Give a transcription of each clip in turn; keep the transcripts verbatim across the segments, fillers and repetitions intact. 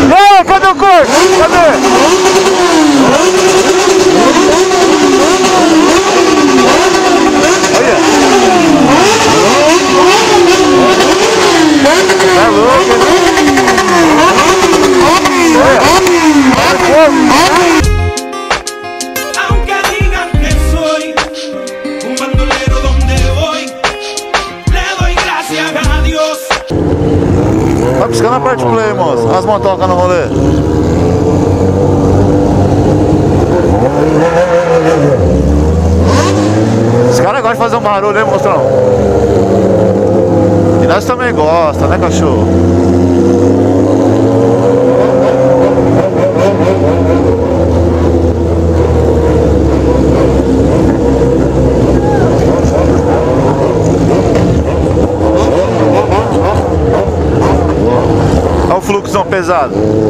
E aí, cadê o corpo? Cadê? Olha. Tá louco, Aunque digan que soy un bandolero donde voy, le doy gracias a Dios. Tá piscando a parte play, moço. As motocas no rolê. Esse cara gosta de fazer um barulho, hein, monstrão? E nós também gosta, né, cachorro? Olha o fluxão pesado.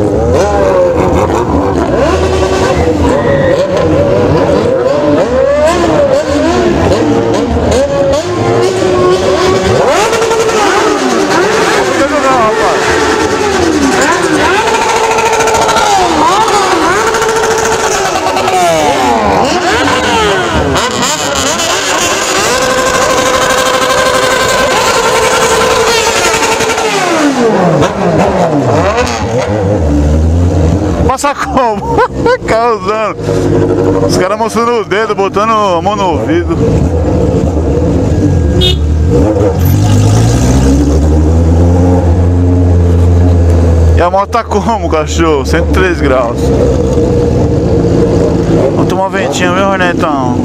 Passa como? Causando. Os caras mostrando o dedo, botando a mão no ouvido. E a moto tá como, cachorro? cento e três graus. Vamos tomar um ventinho, viu, Hornetão?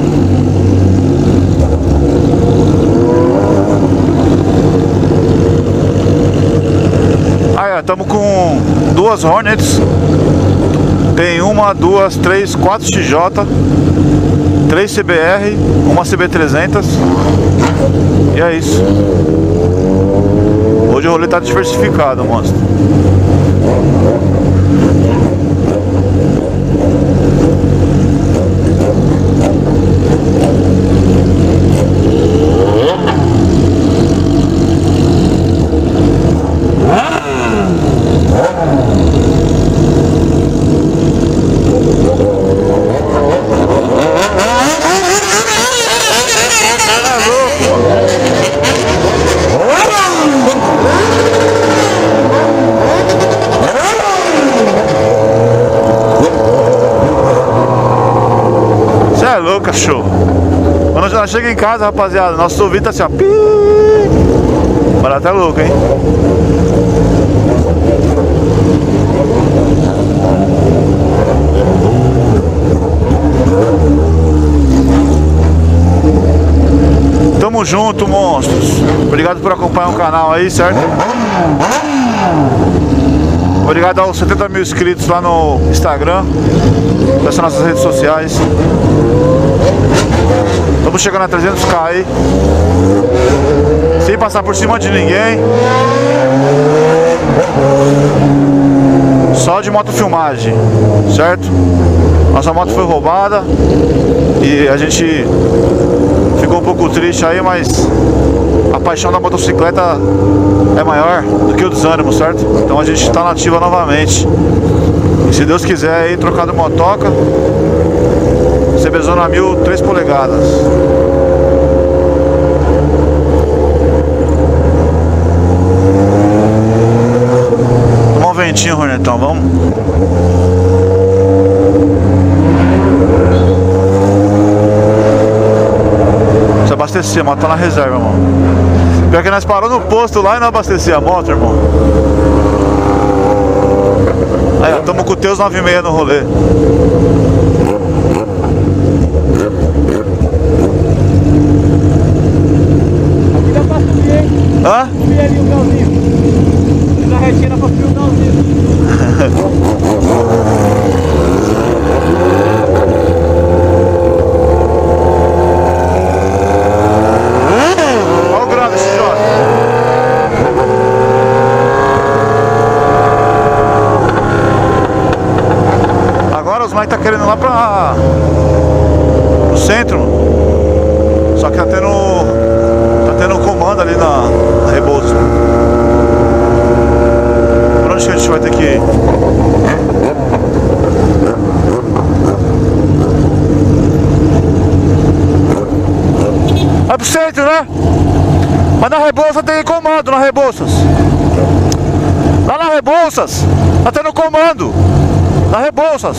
Aí, ó, estamos com duas Hornets. Tem uma, duas, três, quatro X J, três C B R, uma C B trezentos. E é isso. Hoje o rolê tá diversificado, monstro. Cachorro. Quando já chega em casa, rapaziada, nosso ouvido tá assim, ó. Barato é louco, hein? Tamo junto, monstros. Obrigado por acompanhar o canal aí, certo? Obrigado aos setenta mil inscritos lá no Instagram, nessas nossas redes sociais. Estamos chegando a trezentos k aí, sem passar por cima de ninguém, só de motofilmagem, certo? Nossa moto foi roubada e a gente ficou um pouco triste aí, mas a paixão da motocicleta é maior do que o desânimo, certo? Então a gente está na ativa novamente. E se Deus quiser aí, trocar de motoca, CBzona mil, três polegadas. Tomar um ventinho, Hornetão, vamos? Precisa abastecer, a moto tá na reserva, irmão. Pior que nós paramos no posto lá e não abastecia a moto, irmão. Aí, ó, tamo com o Teus nove seis no rolê. Aqui dá pra subir, hein? Hã? Subir ali o grauzinho. Na retinha dá pra subir o grauzinho. Olha o grau desse Jota. Agora os moleques tá querendo ir lá pra o centro, só que tá tendo tá tendo um comando ali na, na Rebouças. Por onde que a gente vai ter que ir? pro centro, né? Mas na Rebouças tem comando, na Rebouças. Lá na Rebouças, tá tendo comando. Na Rebouças.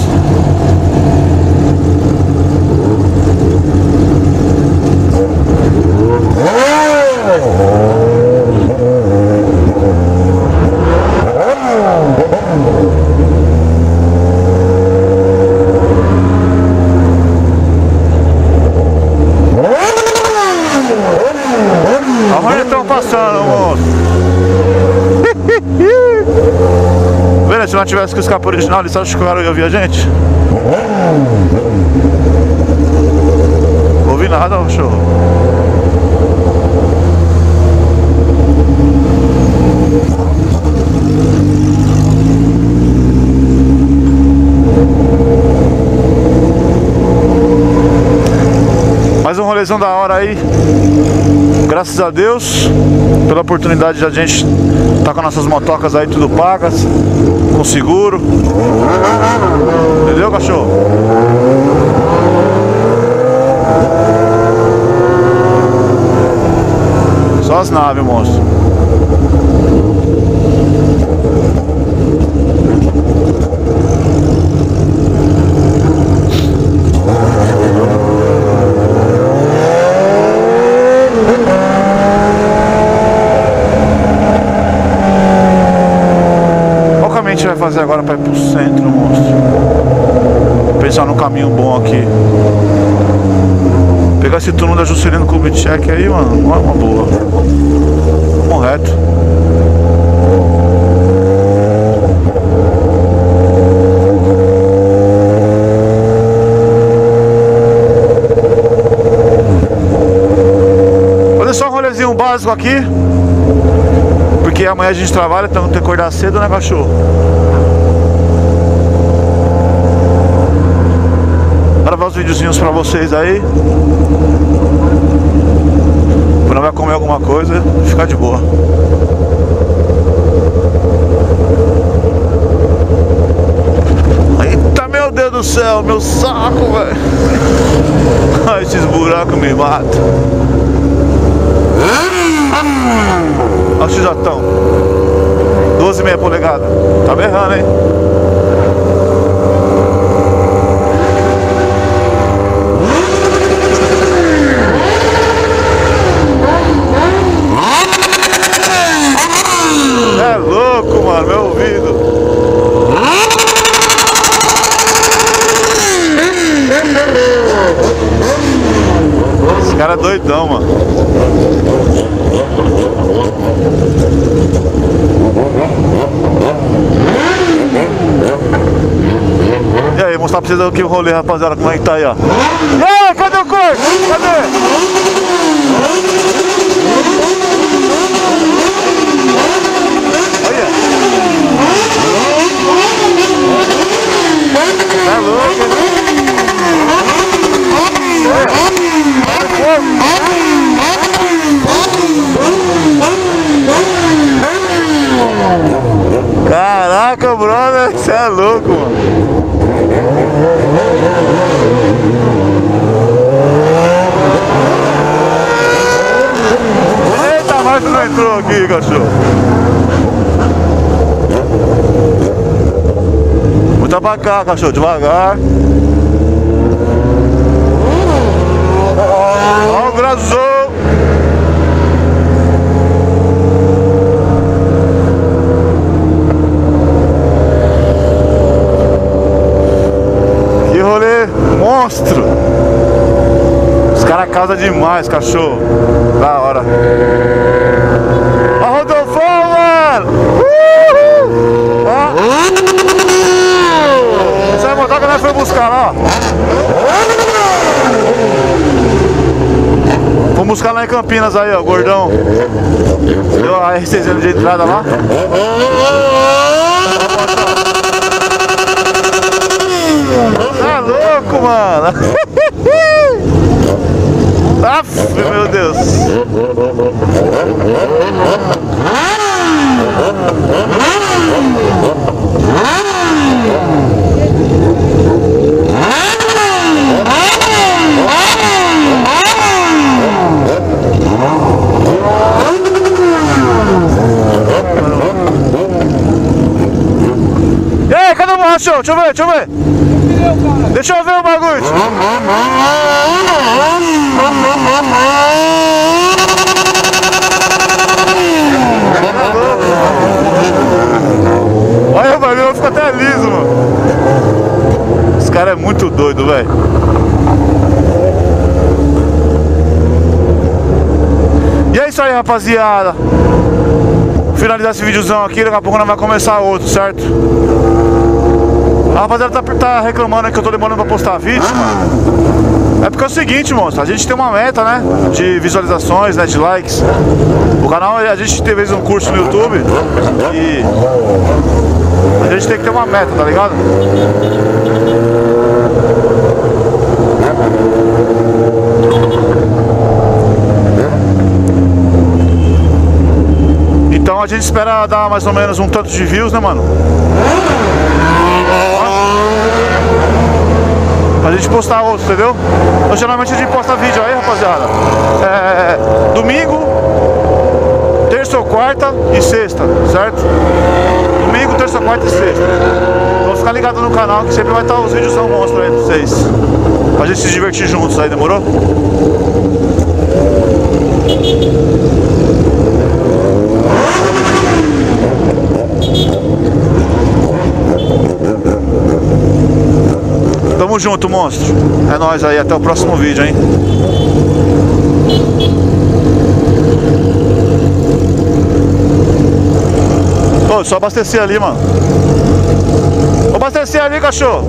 Aonde estão passando, moço? Vendo, se não tivesse com o escape original, eles acham que o cara ia ouvir a gente? Não ouvi nada, cachorro. Mais um rolezão da hora aí. Graças a Deus pela oportunidade de a gente estar com nossas motocas aí tudo pagas, com seguro. Entendeu, cachorro? Só as naves, monstro. A gente vai fazer agora para ir pro centro, monstro. Pensar num caminho bom aqui. Pegar esse túnel da Juscelino Kubitschek aí, mano, não é uma boa. Vamos reto. Fazer só um rolezinho básico aqui. Porque amanhã a gente trabalha, então tem que acordar cedo, né, cachorro? Gravar os videozinhos pra vocês aí. Quando vai comer alguma coisa, ficar de boa. Eita, meu Deus do céu, meu saco, velho. Ai, esses buracos me matam. Olha o xijatão, doze e meia polegadas. Tá berrando, hein? É louco, mano, meu ouvido. Esse cara é doidão, mano. E aí, mostrar pra vocês aqui o rolê, rapaziada, como é que tá aí, ó. E aí, cadê o corte? Cadê? Olha. Tá louco, né? Caraca, brother, você é louco, mano. Eita, mas tu não entrou aqui, cachorro. Muita pra cá, cachorro, devagar. Ó o grazou. Que rolê monstro. Os caras causam demais, cachorro. Da hora. Ó o Rodolfão, mano. Uhul. Ó. Essa é a motoca que nós fomos buscar lá, ó. Vamos buscar lá em Campinas aí, ó, gordão. Deu a R seis de entrada lá. Tá louco, mano. Aff, meu Deus. lá, show, deixa eu ver, deixa eu ver. Deixa eu ver o bagulho. Olha, o bagulho fica até liso, mano. Esse cara é muito doido, velho. E é isso aí, rapaziada. Finalizar esse videozão aqui, daqui a pouco nós vai começar outro, certo? A rapaziada tá, tá reclamando que eu tô demorando pra postar vídeo, mano. É porque é o seguinte, monstro, a gente tem uma meta, né? De visualizações, né? De likes. O canal, a gente teve um curso no YouTube e a gente tem que ter uma meta, tá ligado? Então a gente espera dar mais ou menos um tanto de views, né, mano? A gente postar outro, entendeu? Então geralmente a gente posta vídeo aí, rapaziada. É, domingo, terça ou quarta e sexta, certo? Domingo, terça, quarta e sexta. Então ficar ligado no canal que sempre vai estar os vídeos são monstros aí pra vocês. Pra gente se divertir juntos aí, demorou? Tamo junto, monstro. É nóis aí, até o próximo vídeo, hein? Ô, só abastecer ali, mano. Vou abastecer ali, cachorro.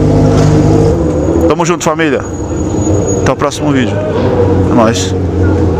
Tamo junto, família. Até o próximo vídeo. É nóis.